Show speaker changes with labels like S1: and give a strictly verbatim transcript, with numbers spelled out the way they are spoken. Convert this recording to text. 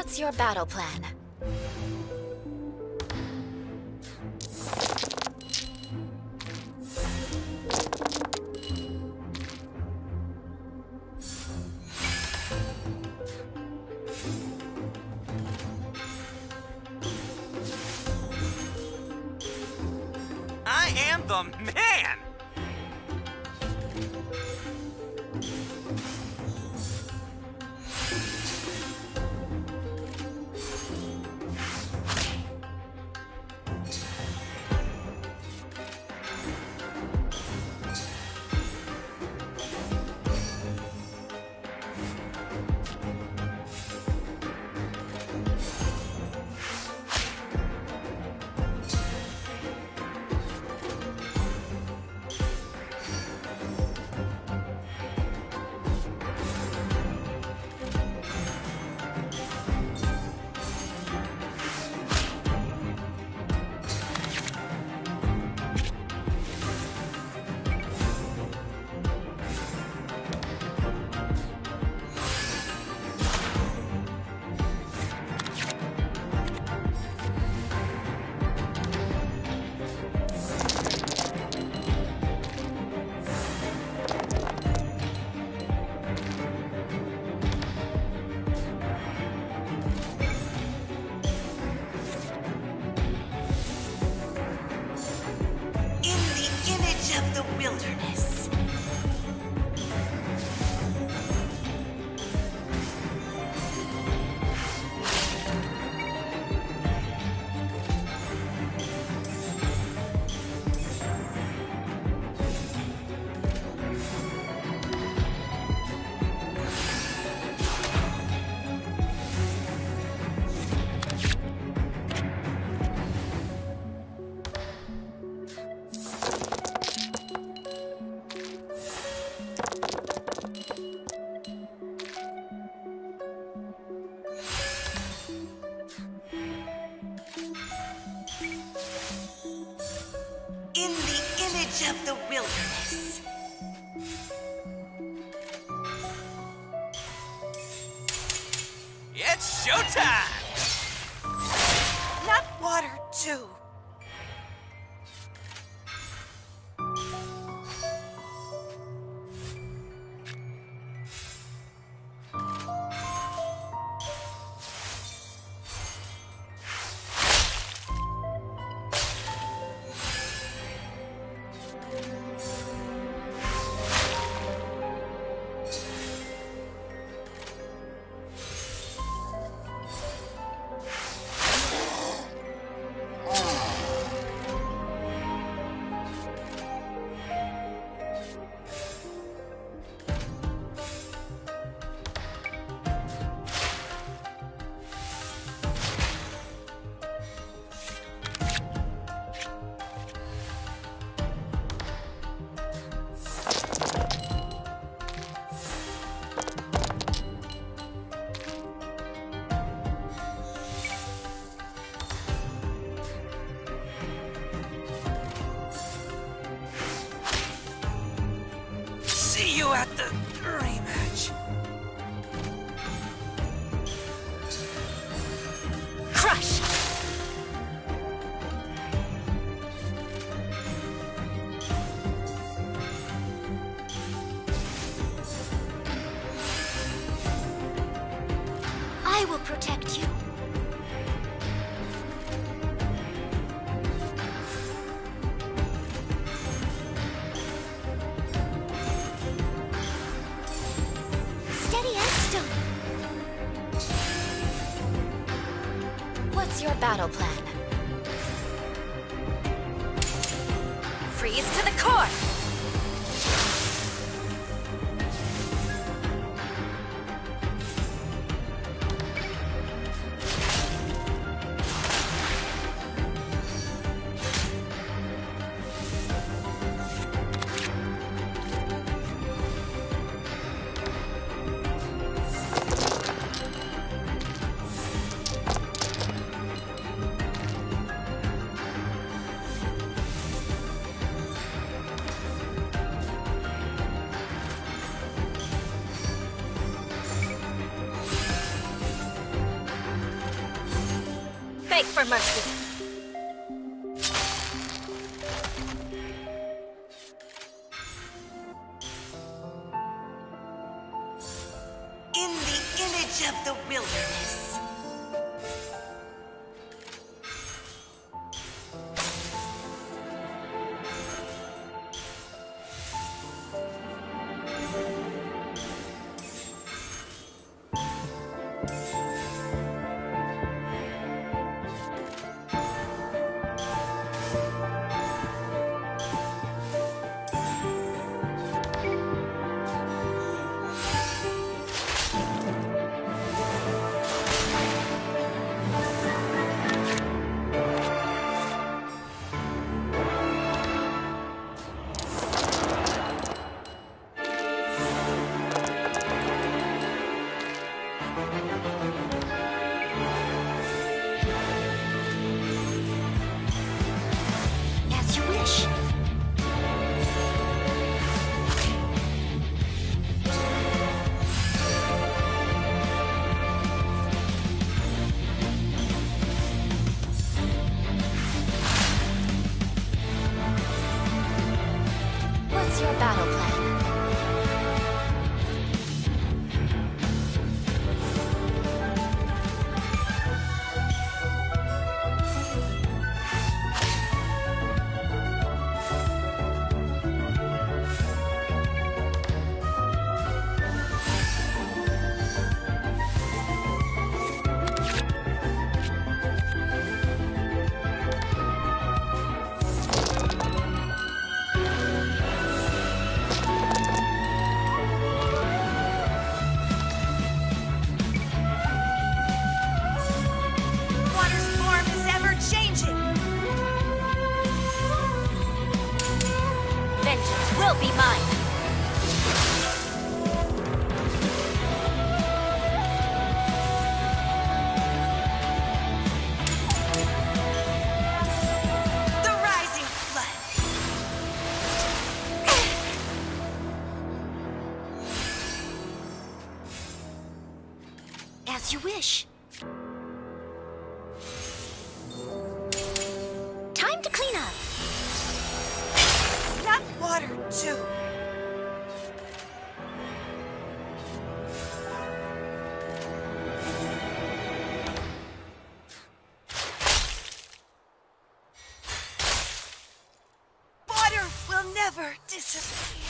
S1: What's your battle plan?
S2: I am the man!
S3: Of the wilderness. In the image of the wilderness.
S2: It's showtime!
S3: Not water, too.
S2: See you at the rematch.
S1: Crush! I will protect you. What's your battle plan? Freeze to the core! beg for mercy.
S3: In the image of the wilderness.
S1: As you wish. What's your battle plan?
S3: Water's form is ever changing.
S1: Vengeance will be mine.
S3: The rising flood.
S1: As you wish. Time to clean up.
S3: Not water, too. Water will never disappear.